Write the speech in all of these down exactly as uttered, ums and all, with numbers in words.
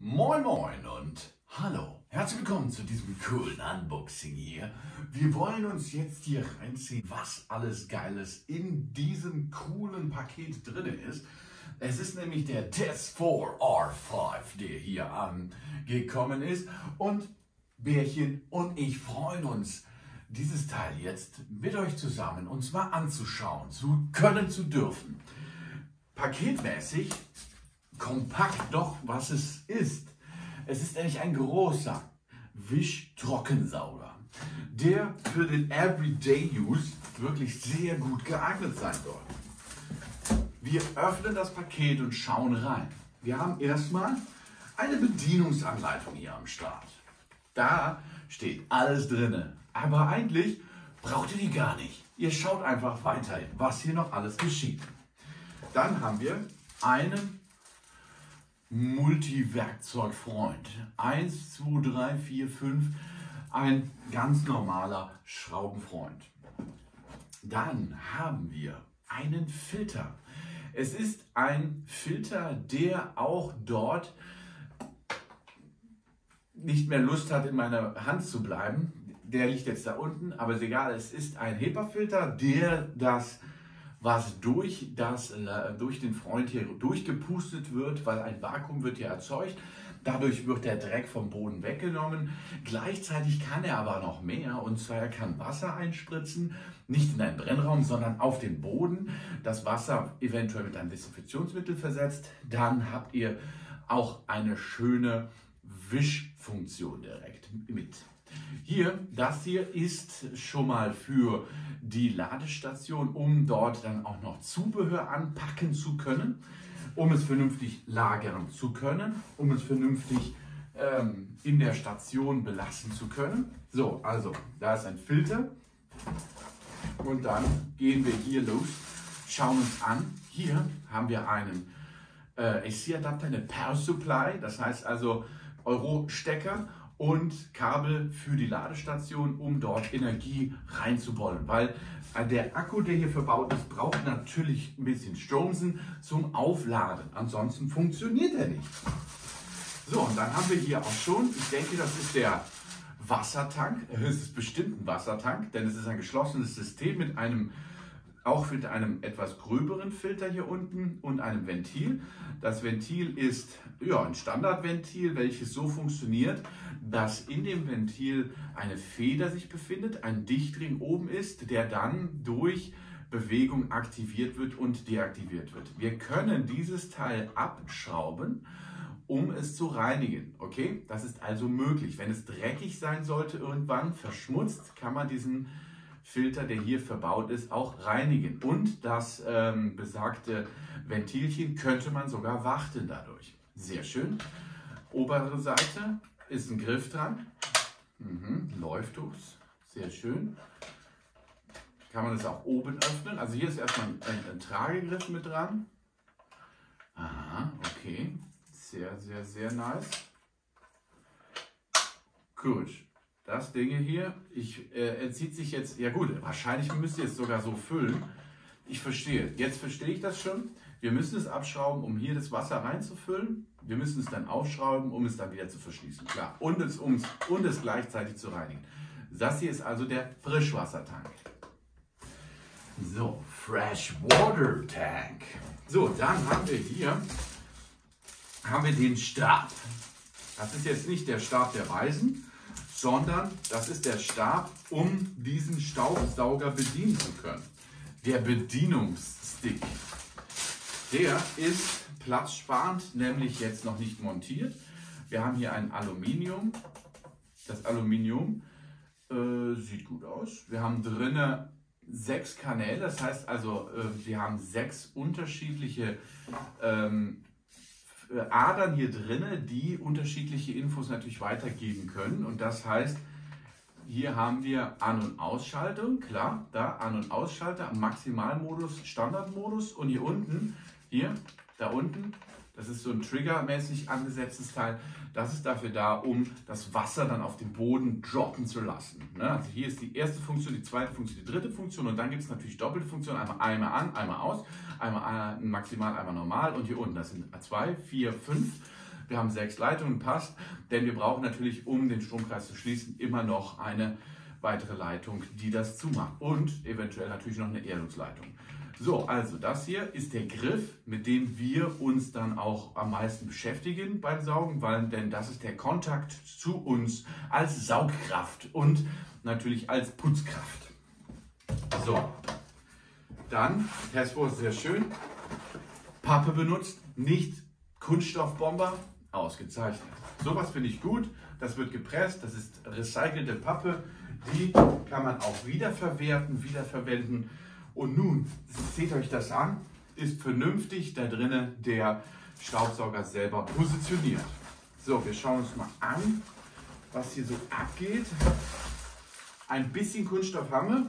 Moin Moin und hallo, herzlich willkommen zu diesem coolen Unboxing hier. Wir wollen uns jetzt hier reinziehen, was alles Geiles in diesem coolen Paket drin ist. Es ist nämlich der Test vier R fünf, der hier angekommen ist, und Bärchen und ich freuen uns, dieses Teil jetzt mit euch zusammen uns mal anzuschauen, zu können, zu dürfen. Paketmäßig kompakt doch, was es ist. Es ist nämlich ein großer Wischtrockensauger, der für den Everyday Use wirklich sehr gut geeignet sein soll. Wir öffnen das Paket und schauen rein. Wir haben erstmal eine Bedienungsanleitung hier am Start. Da steht alles drin, aber eigentlich braucht ihr die gar nicht. Ihr schaut einfach weiterhin, was hier noch alles geschieht. Dann haben wir einen Multiwerkzeugfreund. eins, zwei, drei, vier, fünf. Ein ganz normaler Schraubenfreund. Dann haben wir einen Filter. Es ist ein Filter, der auch dort nicht mehr Lust hat, in meiner Hand zu bleiben. Der liegt jetzt da unten, aber ist egal. Es ist ein HEPA-Filter, der das was durch, das, durch den Freund hier durchgepustet wird, weil ein Vakuum wird hier erzeugt. Dadurch wird der Dreck vom Boden weggenommen. Gleichzeitig kann er aber noch mehr, und zwar er kann Wasser einspritzen, nicht in einen Brennraum, sondern auf den Boden. Das Wasser eventuell mit einem Desinfektionsmittel versetzt. Dann habt ihr auch eine schöne Wischfunktion direkt mit. Hier, das hier ist schon mal für die Ladestation, um dort dann auch noch Zubehör anpacken zu können, um es vernünftig lagern zu können, um es vernünftig ähm, in der Station belassen zu können. So, also da ist ein Filter und dann gehen wir hier los, schauen uns an. Hier haben wir einen äh, A C-Adapter, eine Power Supply, das heißt also Euro-Stecker und Kabel für die Ladestation, um dort Energie reinzubollen. Weil der Akku, der hier verbaut ist, braucht natürlich ein bisschen Stromsen zum Aufladen. Ansonsten funktioniert er nicht. So, und dann haben wir hier auch schon, ich denke, das ist der Wassertank. Es ist bestimmt ein Wassertank, denn es ist ein geschlossenes System mit einem auch mit einem etwas gröberen Filter hier unten und einem Ventil. Das Ventil ist ja, ein Standardventil, welches so funktioniert, dass in dem Ventil eine Feder sich befindet, ein Dichtring oben ist, der dann durch Bewegung aktiviert wird und deaktiviert wird. Wir können dieses Teil abschrauben, um es zu reinigen. Okay, das ist also möglich. Wenn es dreckig sein sollte irgendwann, verschmutzt, kann man diesen Filter, der hier verbaut ist, auch reinigen. Und das ähm, besagte Ventilchen könnte man sogar warten dadurch. Sehr schön. Obere Seite ist ein Griff dran. Mhm, läuft es. Sehr schön. Kann man es auch oben öffnen. Also hier ist erstmal ein, ein, ein Tragegriff mit dran. Aha, okay. Sehr, sehr, sehr nice. Gut. Das Ding hier, ich, äh, entzieht sich jetzt, ja gut, wahrscheinlich müsst ihr es sogar so füllen. Ich verstehe, jetzt verstehe ich das schon. Wir müssen es abschrauben, um hier das Wasser reinzufüllen. Wir müssen es dann aufschrauben, um es dann wieder zu verschließen. Klar, und es, um, und es gleichzeitig zu reinigen. Das hier ist also der Frischwassertank. So, Freshwater Tank. So, dann haben wir hier haben wir den Stab. Das ist jetzt nicht der Stab der Weisen, sondern das ist der Stab, um diesen Staubsauger bedienen zu können. Der Bedienungsstick, der ist platzsparend, nämlich jetzt noch nicht montiert. Wir haben hier ein Aluminium. Das Aluminium äh, sieht gut aus. Wir haben drinnen sechs Kanäle, das heißt also, äh, wir haben sechs unterschiedliche ähm, Adern hier drin, die unterschiedliche Infos natürlich weitergeben können. Und das heißt, hier haben wir An- und Ausschaltung, klar, da An- und Ausschalter, Maximalmodus, Standardmodus, und hier unten, hier, da unten, das ist so ein triggermäßig angesetztes Teil, das ist dafür da, um das Wasser dann auf den Boden droppen zu lassen. Ne? Also hier ist die erste Funktion, die zweite Funktion, die dritte Funktion, und dann gibt es natürlich doppelte Funktionen, einmal, einmal an, einmal aus, einmal maximal, einmal normal, und hier unten, das sind zwei, vier, fünf Wir haben sechs Leitungen, passt, denn wir brauchen natürlich, um den Stromkreis zu schließen, immer noch eine weitere Leitung, die das zumacht und eventuell natürlich noch eine Erdungsleitung. So, also das hier ist der Griff, mit dem wir uns dann auch am meisten beschäftigen beim Saugen, weil denn das ist der Kontakt zu uns als Saugkraft und natürlich als Putzkraft. So, dann, Tespo ist sehr schön, Pappe benutzt, nicht Kunststoffbomber, ausgezeichnet. Sowas finde ich gut, das wird gepresst, das ist recycelte Pappe, die kann man auch wiederverwerten, wiederverwenden. Und nun, seht euch das an, ist vernünftig da drinnen der Staubsauger selber positioniert. So, wir schauen uns mal an, was hier so abgeht. Ein bisschen Kunststoff haben wir.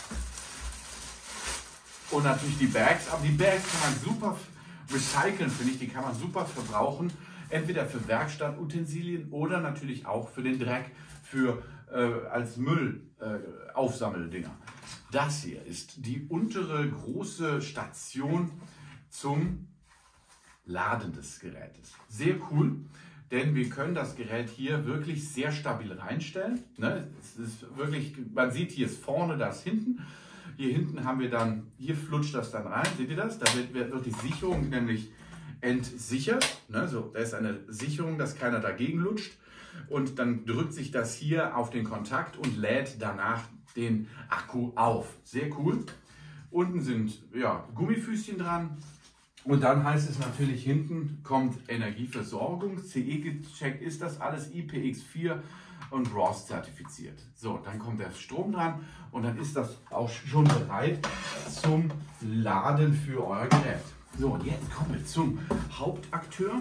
Und natürlich die Bags, aber die Bags kann man super recyceln, finde ich, die kann man super verbrauchen. Entweder für Werkstattutensilien oder natürlich auch für den Dreck, für äh, als Müllaufsammeldinger. Äh, das hier ist die untere große Station zum Laden des Gerätes. Sehr cool, denn wir können das Gerät hier wirklich sehr stabil reinstellen. Ne? Es ist wirklich, man sieht, hier ist vorne, das hinten. Hier hinten haben wir dann, hier flutscht das dann rein, seht ihr das? Da wird, wird die Sicherung nämlich entsichert. Ne? So, da ist eine Sicherung, dass keiner dagegen lutscht. Und dann drückt sich das hier auf den Kontakt und lädt danach den Akku auf. Sehr cool. Unten sind ja, Gummifüßchen dran. Und dann heißt es natürlich, hinten kommt Energieversorgung. C E gecheckt ist das alles, I P X vier und R O S zertifiziert. So, dann kommt der Strom dran und dann ist das auch schon bereit zum Laden für euer Gerät. So, und jetzt kommen wir zum Hauptakteur.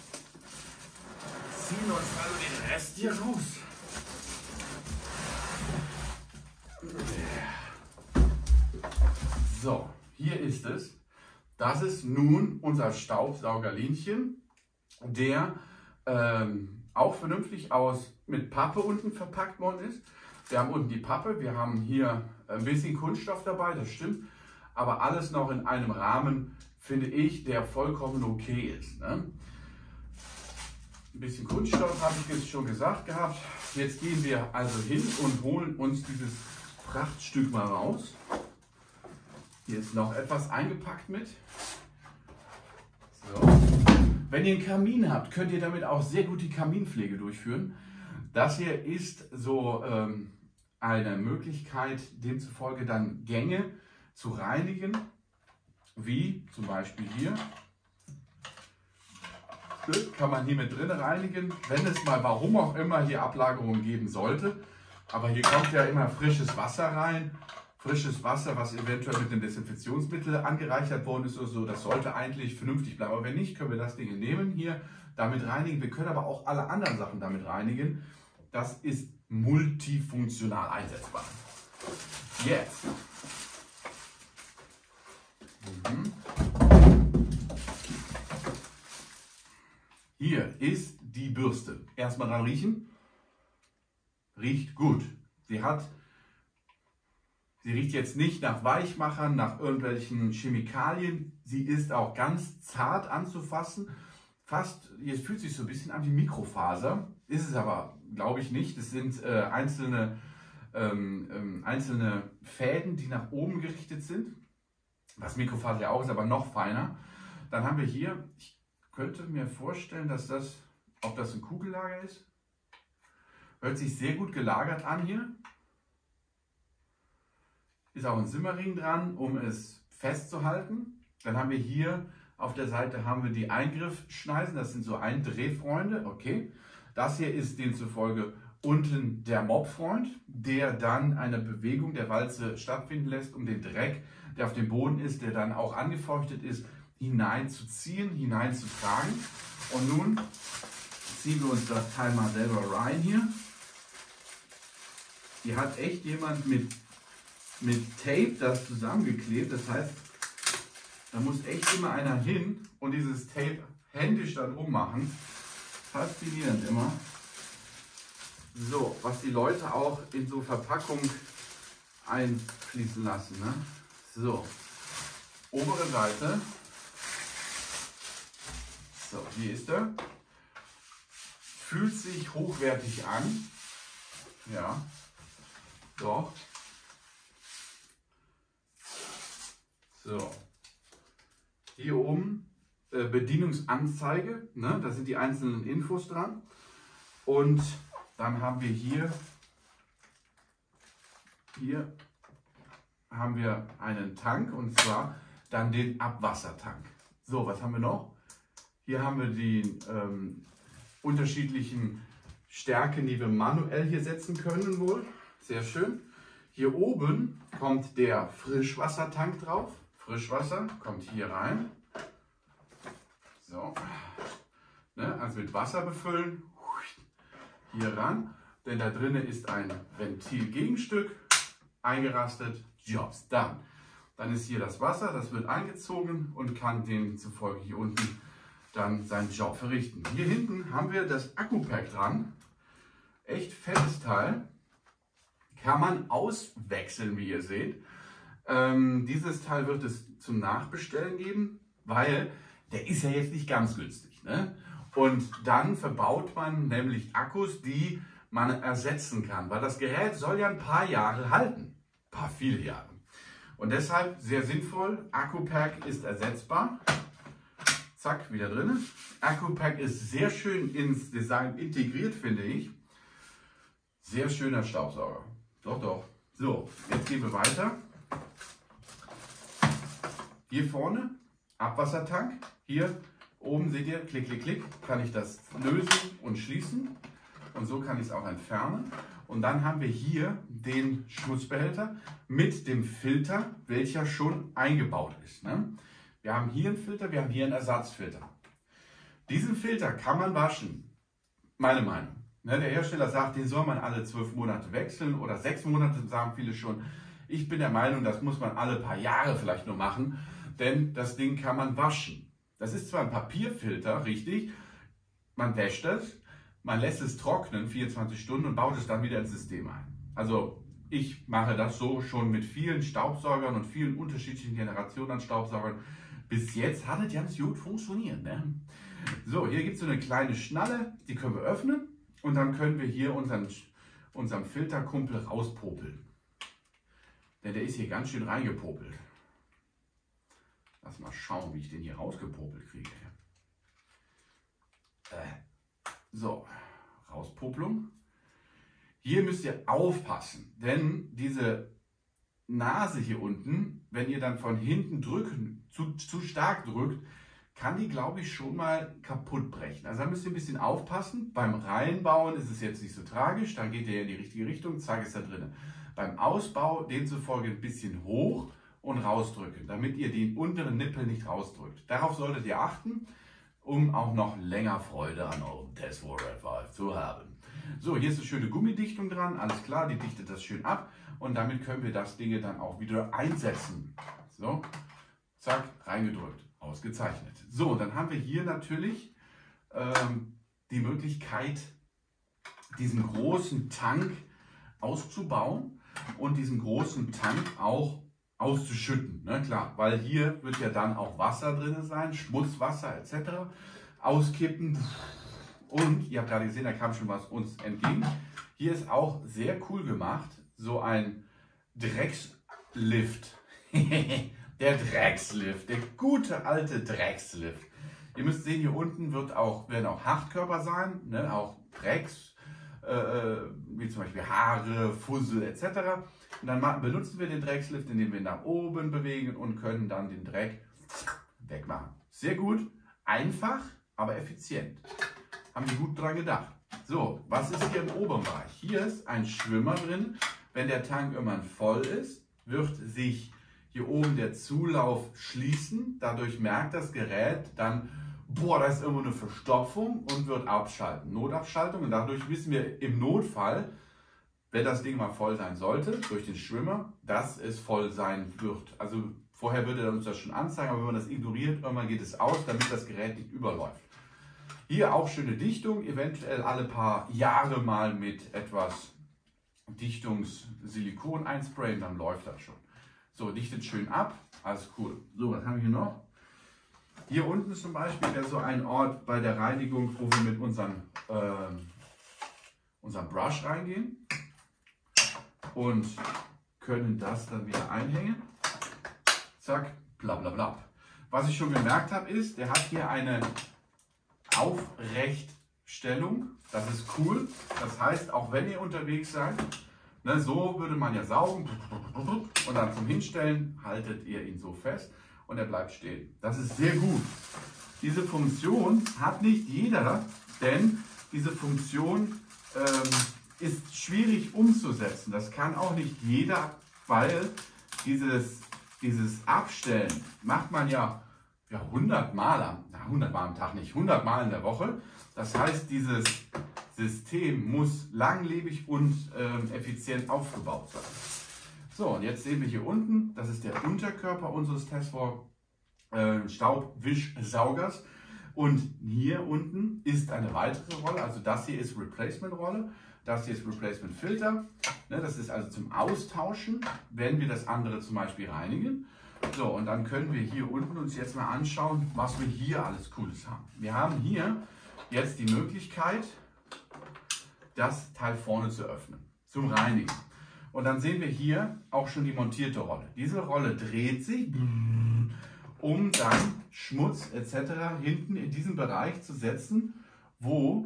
Ziehen uns also den Rest hier raus. So, hier ist es. Das ist nun unser Staubsaugerlinchen, der ähm, auch vernünftig aus mit Pappe unten verpackt worden ist. Wir haben unten die Pappe, wir haben hier ein bisschen Kunststoff dabei, das stimmt, aber alles noch in einem Rahmen, finde ich, der vollkommen okay ist. Ne? Ein bisschen Kunststoff habe ich jetzt schon gesagt gehabt. Jetzt gehen wir also hin und holen uns dieses Prachtstück mal raus. Hier ist noch etwas eingepackt mit. So. Wenn ihr einen Kamin habt, könnt ihr damit auch sehr gut die Kaminpflege durchführen. Das hier ist so ähm, eine Möglichkeit, demzufolge dann Gänge zu reinigen, wie zum Beispiel hier. Das kann man hier mit drin reinigen, wenn es mal, warum auch immer, hier Ablagerungen geben sollte. Aber hier kommt ja immer frisches Wasser rein. Frisches Wasser, was eventuell mit einem Desinfektionsmittel angereichert worden ist oder so, das sollte eigentlich vernünftig bleiben. Aber wenn nicht, können wir das Ding nehmen hier, damit reinigen. Wir können aber auch alle anderen Sachen damit reinigen. Das ist multifunktional einsetzbar. Jetzt. Mhm. Hier ist die Bürste. Erstmal dran riechen. Riecht gut. Sie hat Sie riecht jetzt nicht nach Weichmachern, nach irgendwelchen Chemikalien. Sie ist auch ganz zart anzufassen. Fast, jetzt fühlt sich so ein bisschen an wie Mikrofaser. Ist es aber, glaube ich, nicht. Es sind äh, einzelne, ähm, ähm, einzelne Fäden, die nach oben gerichtet sind. Was Mikrofaser ja auch ist, aber noch feiner. Dann haben wir hier, ich könnte mir vorstellen, dass das, ob das ein Kugellager ist. Hört sich sehr gut gelagert an hier. Ist auch ein Simmering dran, um es festzuhalten. Dann haben wir hier auf der Seite haben wir die Eingriffsschneisen, das sind so Eindrehfreunde, okay. Das hier ist demzufolge unten der Mobfreund, der dann eine Bewegung der Walze stattfinden lässt, um den Dreck, der auf dem Boden ist, der dann auch angefeuchtet ist, hineinzuziehen, hineinzutragen. Und nun ziehen wir uns das Teil mal selber rein hier. Hier hat echt jemand mit mit Tape das zusammengeklebt. Das heißt, da muss echt immer einer hin und dieses Tape händisch dann rummachen. Faszinierend immer. So, was die Leute auch in so Verpackungen einfließen lassen. Ne? So, obere Seite. So, hier ist er. fühlt sich hochwertig an. Ja, doch. So, hier oben äh, Bedienungsanzeige, ne? Da sind die einzelnen Infos dran. Und dann haben wir hier, hier haben wir einen Tank, und zwar dann den Abwassertank. So, was haben wir noch? Hier haben wir die ähm, unterschiedlichen Stärken, die wir manuell hier setzen können wohl. Sehr schön. Hier oben kommt der Frischwassertank drauf. Frischwasser kommt hier rein. So. Ne, also mit Wasser befüllen. Hier ran. Denn da drinnen ist ein Ventilgegenstück eingerastet. Jobs done. Dann ist hier das Wasser, das wird eingezogen und kann demzufolge hier unten dann seinen Job verrichten. Hier hinten haben wir das Akku-Pack dran. Echt fettes Teil. Kann man auswechseln, wie ihr seht. Ähm, dieses Teil wird es zum Nachbestellen geben, weil der ist ja jetzt nicht ganz günstig. Ne? Und dann verbaut man nämlich Akkus, die man ersetzen kann, weil das Gerät soll ja ein paar Jahre halten. Ein paar viele Jahre. Und deshalb sehr sinnvoll, Akku-Pack ist ersetzbar. Zack, wieder drin. Akku-Pack ist sehr schön ins Design integriert, finde ich. Sehr schöner Staubsauger. Doch, doch. So, jetzt gehen wir weiter. Hier vorne, Abwassertank. Hier oben seht ihr, klick, klick, klick, kann ich das lösen und schließen. Und so kann ich es auch entfernen. Und dann haben wir hier den Schmutzbehälter mit dem Filter, welcher schon eingebaut ist. Ne? Wir haben hier einen Filter, wir haben hier einen Ersatzfilter. Diesen Filter kann man waschen, meine Meinung. Ne, der Hersteller sagt, den soll man alle zwölf Monate wechseln oder sechs Monate, sagen viele schon. Ich bin der Meinung, das muss man alle paar Jahre vielleicht nur machen, denn das Ding kann man waschen. Das ist zwar ein Papierfilter, richtig, man wäscht es, man lässt es trocknen, vierundzwanzig Stunden, und baut es dann wieder ins System ein. Also ich mache das so schon mit vielen Staubsaugern und vielen unterschiedlichen Generationen an Staubsaugern. Bis jetzt hat es ganz gut funktioniert. Ne? So, hier gibt es so eine kleine Schnalle, die können wir öffnen. Und dann können wir hier unseren, unseren Filterkumpel rauspopeln. Denn der ist hier ganz schön reingepopelt. Lass mal schauen, wie ich den hier rausgepopelt kriege. Äh, so, Rauspopelung. Hier müsst ihr aufpassen, denn diese Nase hier unten, wenn ihr dann von hinten drücken, zu, zu stark drückt, kann die, glaube ich, schon mal kaputt brechen. Also da müsst ihr ein bisschen aufpassen. Beim Reinbauen ist es jetzt nicht so tragisch, da geht ihr in die richtige Richtung, zack, ist da drin. Beim Ausbau demzufolge ein bisschen hoch und rausdrücken, damit ihr den unteren Nippel nicht rausdrückt. Darauf solltet ihr achten, um auch noch länger Freude an eurem Tesla Red Valve zu haben. So, hier ist eine schöne Gummidichtung dran, alles klar, die dichtet das schön ab und damit können wir das Ding dann auch wieder einsetzen. So, zack, reingedrückt. Ausgezeichnet. So, dann haben wir hier natürlich ähm, die Möglichkeit, diesen großen Tank auszubauen und diesen großen Tank auch auszuschütten. Ne? Klar, weil hier wird ja dann auch Wasser drin sein, Schmutzwasser et cetera. Auskippen. Und ihr habt gerade gesehen, da kam schon was uns entgegen. Hier ist auch sehr cool gemacht, so ein Dreckslift. Der Dreckslift, der gute alte Dreckslift. Ihr müsst sehen, hier unten wird auch, werden auch Hartkörper sein, ne? Auch Drecks, äh, wie zum Beispiel Haare, Fussel et cetera. Und dann benutzen wir den Dreckslift, indem wir ihn nach oben bewegen und können dann den Dreck wegmachen. Sehr gut, einfach, aber effizient. Haben die gut dran gedacht. So, was ist hier im oberen Bereich? Hier ist ein Schwimmer drin. Wenn der Tank irgendwann voll ist, wird sich hier oben der Zulauf schließen. Dadurch merkt das Gerät dann, boah, da ist irgendwo eine Verstopfung und wird abschalten. Notabschaltung. Und dadurch wissen wir im Notfall, wenn das Ding mal voll sein sollte, durch den Schwimmer, dass es voll sein wird. Also vorher würde er uns das schon anzeigen, aber wenn man das ignoriert, irgendwann geht es aus, damit das Gerät nicht überläuft. Hier auch schöne Dichtung, eventuell alle paar Jahre mal mit etwas Dichtungssilikon einsprayen, dann läuft das schon. So, dichtet schön ab, alles cool. So, was haben wir hier noch? Hier unten zum Beispiel wäre so ein Ort bei der Reinigung, wo wir mit unserem, äh, unserem Brush reingehen und können das dann wieder einhängen. Zack, bla bla bla. Was ich schon gemerkt habe ist, der hat hier eine Aufrechtstellung. Das ist cool. Das heißt, auch wenn ihr unterwegs seid, ne, so würde man ja saugen und dann zum Hinstellen haltet ihr ihn so fest und er bleibt stehen. Das ist sehr gut. Diese Funktion hat nicht jeder, denn diese Funktion ähm, ist schwierig umzusetzen. Das kann auch nicht jeder, weil dieses, dieses Abstellen macht man ja, ja hundert Mal am, na, hundert Mal am Tag nicht, hundert Mal in der Woche. Das heißt, dieses System muss langlebig und ähm, effizient aufgebaut sein. So, und jetzt sehen wir hier unten, das ist der Unterkörper unseres Tesswalk äh, Staubwischsaugers. Und hier unten ist eine weitere Rolle, also das hier ist Replacement-Rolle, das hier ist Replacement-Filter. Ne, das ist also zum Austauschen, wenn wir das andere zum Beispiel reinigen. So, und dann können wir hier unten uns jetzt mal anschauen, was wir hier alles Cooles haben. Wir haben hier jetzt die Möglichkeit, das Teil vorne zu öffnen, zum Reinigen. Und dann sehen wir hier auch schon die montierte Rolle. Diese Rolle dreht sich, um dann Schmutz et cetera hinten in diesen Bereich zu setzen, wo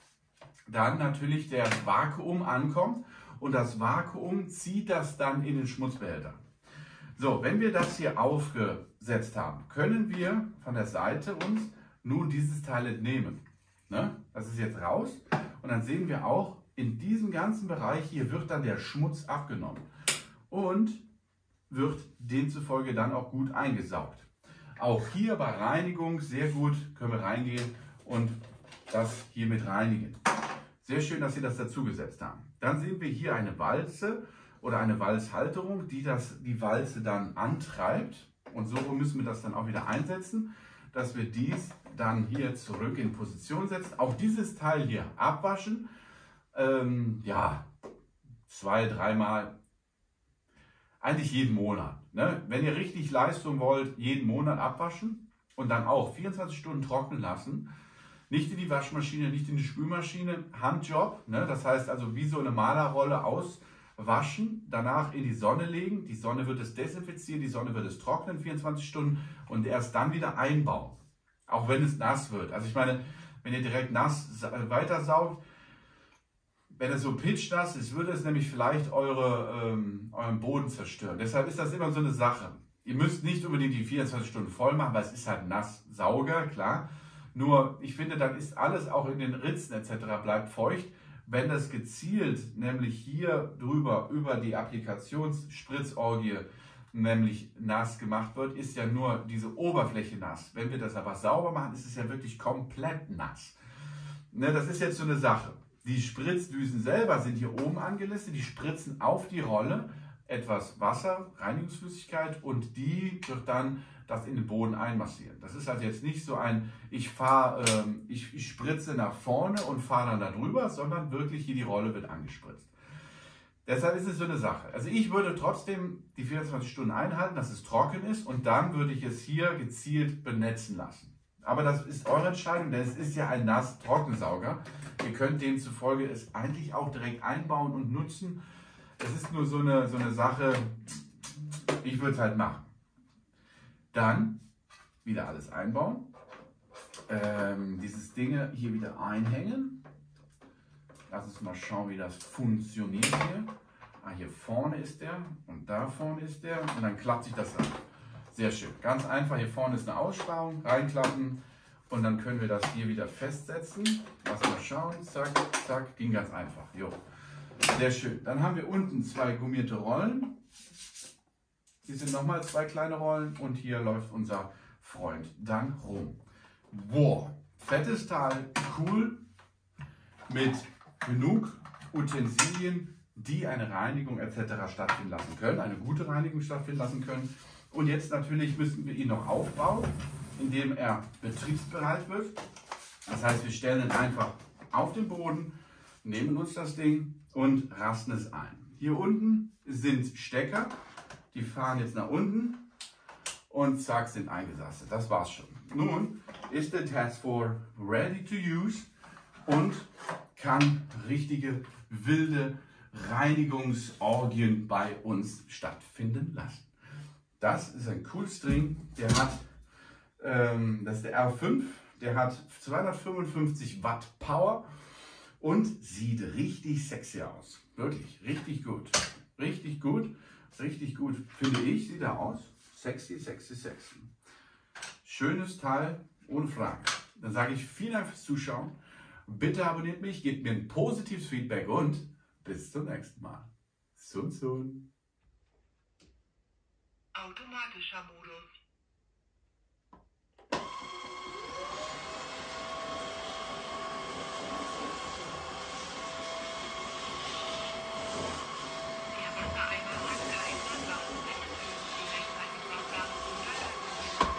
dann natürlich der Vakuum ankommt und das Vakuum zieht das dann in den Schmutzbehälter. So, wenn wir das hier aufgesetzt haben, können wir von der Seite uns nun dieses Teil entnehmen. Ne? Das ist jetzt raus und dann sehen wir auch, in diesem ganzen Bereich hier wird dann der Schmutz abgenommen und wird demzufolge dann auch gut eingesaugt. Auch hier bei Reinigung sehr gut können wir reingehen und das hier mit reinigen. Sehr schön, dass Sie das dazugesetzt haben. Dann sehen wir hier eine Walze oder eine Walzhalterung, die das, die Walze dann antreibt. Und so müssen wir das dann auch wieder einsetzen, dass wir dies dann hier zurück in Position setzen. Auch dieses Teil hier abwaschen. Ähm, ja, zwei, dreimal, eigentlich jeden Monat. Ne? Wenn ihr richtig Leistung wollt, jeden Monat abwaschen und dann auch vierundzwanzig Stunden trocknen lassen. Nicht in die Waschmaschine, nicht in die Spülmaschine, Handjob. Ne? Das heißt also wie so eine Malerrolle auswaschen, danach in die Sonne legen. Die Sonne wird es desinfizieren, die Sonne wird es trocknen, vierundzwanzig Stunden und erst dann wieder einbauen. Auch wenn es nass wird. Also ich meine, wenn ihr direkt nass weitersaugt, wenn es so pitchnass ist, würde es nämlich vielleicht eure, ähm, euren Boden zerstören. Deshalb ist das immer so eine Sache. Ihr müsst nicht unbedingt die vierundzwanzig Stunden voll machen, weil es ist halt Nasssauger, klar. Nur, ich finde, dann ist alles auch in den Ritzen et cetera bleibt feucht. Wenn das gezielt, nämlich hier drüber, über die Applikationsspritzorgie, nämlich nass gemacht wird, ist ja nur diese Oberfläche nass. Wenn wir das aber sauber machen, ist es ja wirklich komplett nass. Ne, das ist jetzt so eine Sache. Die Spritzdüsen selber sind hier oben angelistet, die spritzen auf die Rolle etwas Wasser, Reinigungsflüssigkeit und die wird dann das in den Boden einmassieren. Das ist also jetzt nicht so ein, ich fahre, ähm, ich, ich spritze nach vorne und fahre dann da drüber, sondern wirklich hier die Rolle wird angespritzt. Deshalb ist es so eine Sache. Also ich würde trotzdem die vierundzwanzig Stunden einhalten, dass es trocken ist und dann würde ich es hier gezielt benetzen lassen. Aber das ist eure Entscheidung, denn es ist ja ein Nass-Trockensauger. Ihr könnt demzufolge es eigentlich auch direkt einbauen und nutzen. Es ist nur so eine, so eine Sache, ich würde es halt machen. Dann wieder alles einbauen. Ähm, dieses Ding hier wieder einhängen. Lass uns mal schauen, wie das funktioniert hier. Ah, hier vorne ist der und da vorne ist der und dann klappt sich das an. Sehr schön. Ganz einfach, hier vorne ist eine Aussparung, reinklappen und dann können wir das hier wieder festsetzen. Lass mal schauen, zack, zack, ging ganz einfach. Jo. Sehr schön. Dann haben wir unten zwei gummierte Rollen. Hier sind nochmal zwei kleine Rollen und hier läuft unser Freund dann rum. Boah, fettes Teil, cool, mit genug Utensilien, die eine Reinigung et cetera stattfinden lassen können, eine gute Reinigung stattfinden lassen können. Und jetzt natürlich müssen wir ihn noch aufbauen, indem er betriebsbereit wird. Das heißt, wir stellen ihn einfach auf den Boden, nehmen uns das Ding und rasten es ein. Hier unten sind Stecker, die fahren jetzt nach unten und zack, sind eingesastet. Das war's schon. Nun ist der Task Force ready to use und kann richtige wilde Reinigungsorgien bei uns stattfinden lassen. Das ist ein cooles Ding, der hat, ähm, das ist der R fünf, der hat zweihundertfünfundfünfzig Watt Power und sieht richtig sexy aus. Wirklich, richtig gut. Richtig gut, richtig gut, finde ich, sieht er aus. Sexy, sexy, sexy. Schönes Teil, ohne Frage. Dann sage ich vielen Dank fürs Zuschauen. Bitte abonniert mich, gebt mir ein positives Feedback und bis zum nächsten Mal. Sun Sun. Automatischer Modus. Der Wassereimer hat kein Wasser. Wechseln Sie rechtzeitig Wasser oder öffnen.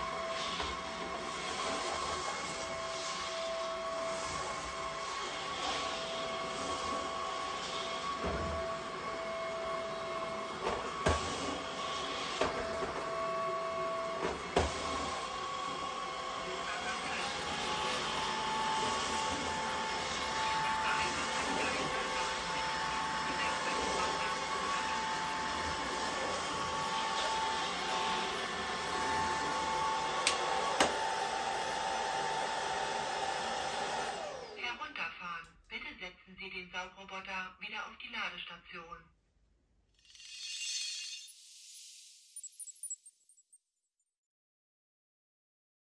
Herunterfahren. Bitte setzen Sie den Saugroboter wieder auf die Ladestation.